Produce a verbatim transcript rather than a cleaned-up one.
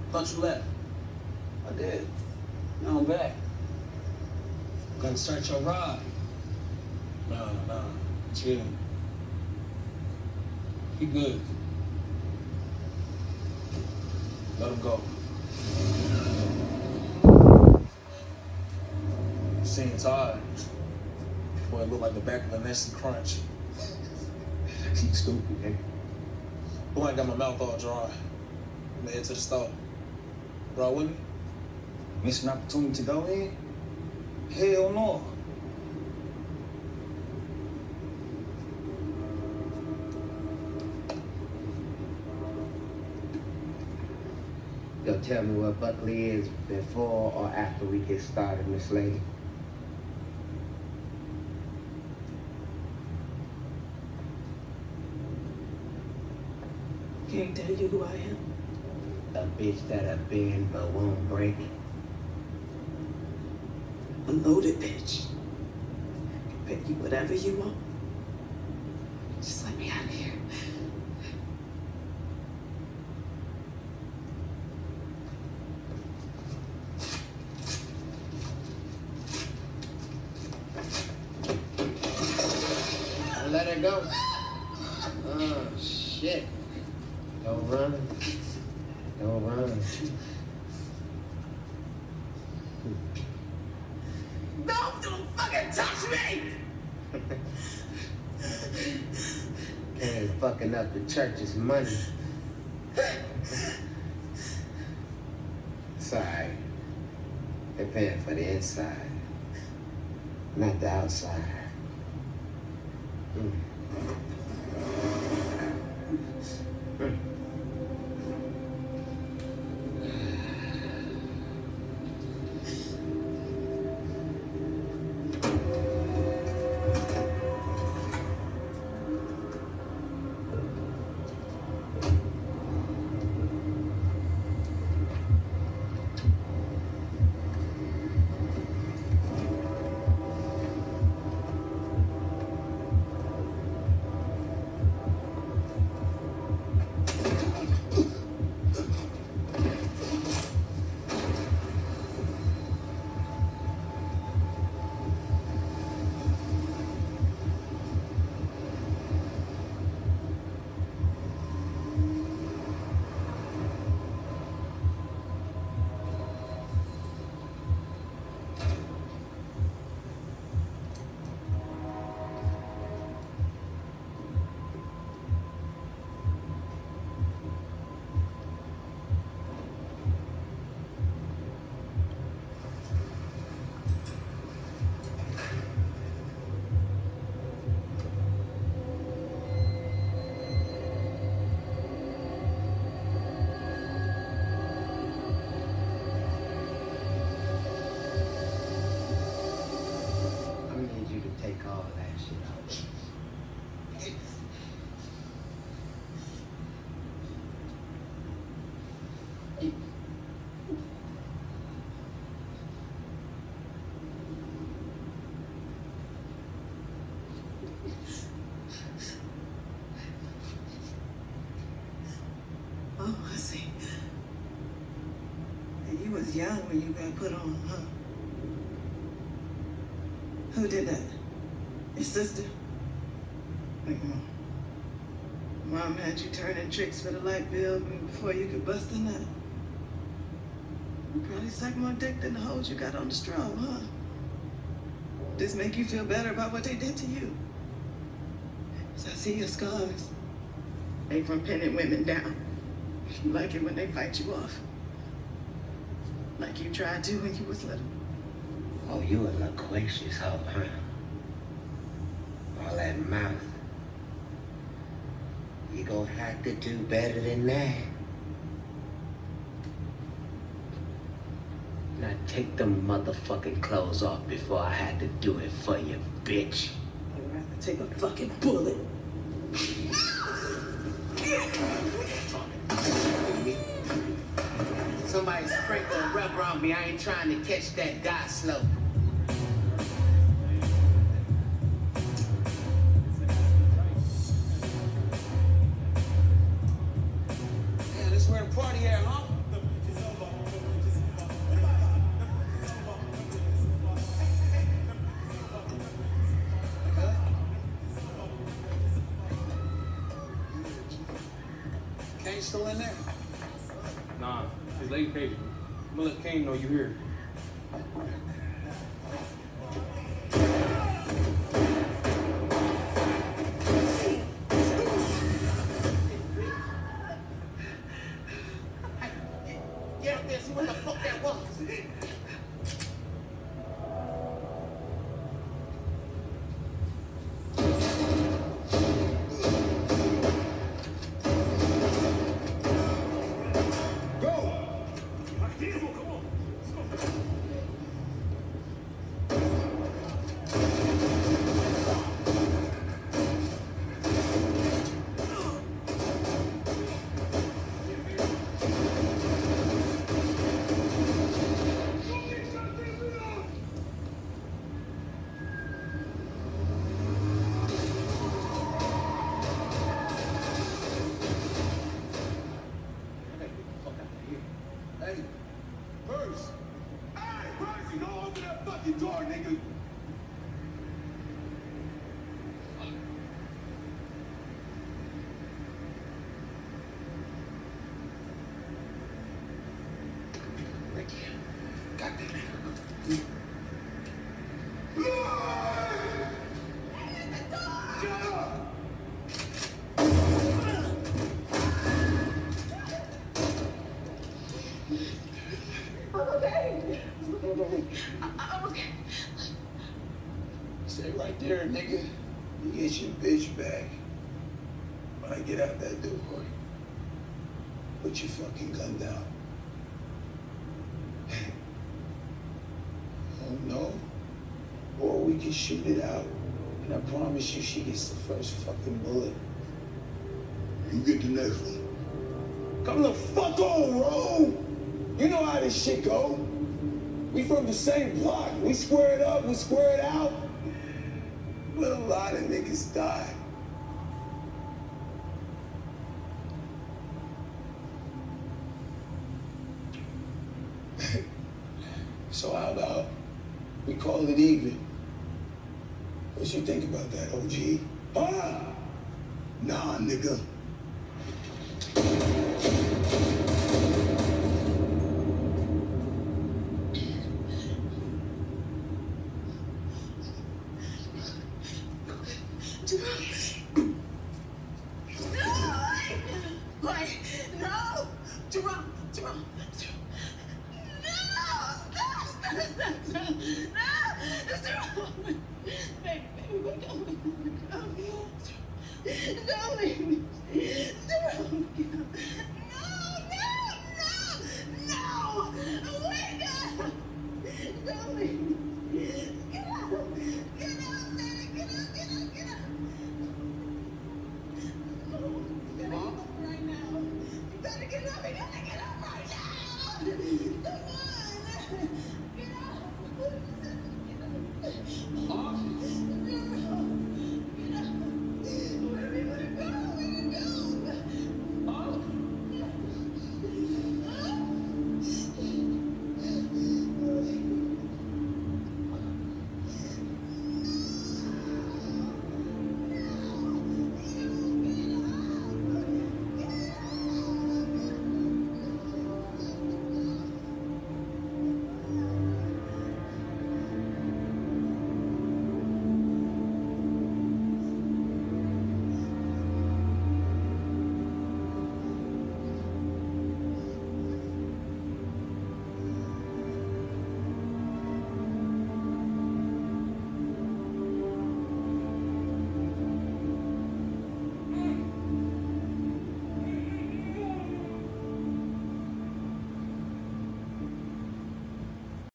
Thought you left. I did. Now I'm back. Gonna start your ride. Nah, nah, chill. He good. Let him go. Seen Todd. Boy, it looked like the back of a Nestle Crunch. You stupid, man. Boy, I got my mouth all dry. I'm gonna head to the store. Ride with me? Miss an opportunity to go in? Hell no. Yo, tell me what Buckley is before or after we get started, Miss Lady. Can't tell you who I am. A bitch that'll bend but won't break. A loaded bitch. I can pay you whatever you want. Just let me out of here. Let her go. Oh, shit. Don't run. Don't run. Don't, don't fucking touch me! Ain't fucking up the church's money. Sorry. They're paying for the inside, not the outside. Mm. Mm. Take all that shit out. Oh, I see. You was young when you got put on, huh? Who did that? Your sister? Like, Mom. Mom had you turning tricks for the light bill before you could bust a nut. You probably sucked more dick than the hoes you got on the straw, huh? This make you feel better about what they did to you? So I see your scars. They from pinning women down. You like it when they fight you off. Like you tried to when you was little. Oh, you a loquacious hoe, huh? All that mouth. You gonna have to do better than that. Now take them motherfucking clothes off before I had to do it for you, bitch. I'd rather take a fucking bullet. Somebody sprinkle rubber on me. I ain't trying to catch that guy slow. Yeah, this where the party at, huh? ain't still in there? Nah, his late baby. Mother King know you here. Get up there, see what the fuck that was. Hey, Bruce. Hey, Bruce, you don't open that fucking door, nigga. Ricky, goddamn it. Shut up! I'm okay. Stay right there, nigga. You get your bitch back. When I get out that door, put your fucking gun down. Oh no? Or we can shoot it out. And I promise you she gets the first fucking bullet. You get the next one. Come the fuck on, Ro! You know how this shit go. We from the same block. We squared up, we squared out. But a lot of niggas died. So how about we call it even? What you think about that, O G? Huh? Nah, nigga. Jerome. No! Wait, no! Jerome, Jerome, Jerome. No! Stop, stop, stop, stop. No! Jerome! Baby, baby, wake up, wake up. Don't leave me.